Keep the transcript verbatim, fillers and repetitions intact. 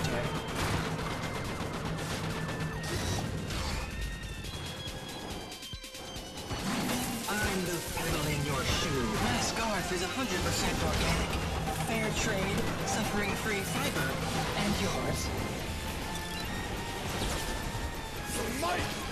turn. I'm the pedal in your shoe. My scarf is one hundred percent organic, fair trade, suffering-free fiber, and yours. The light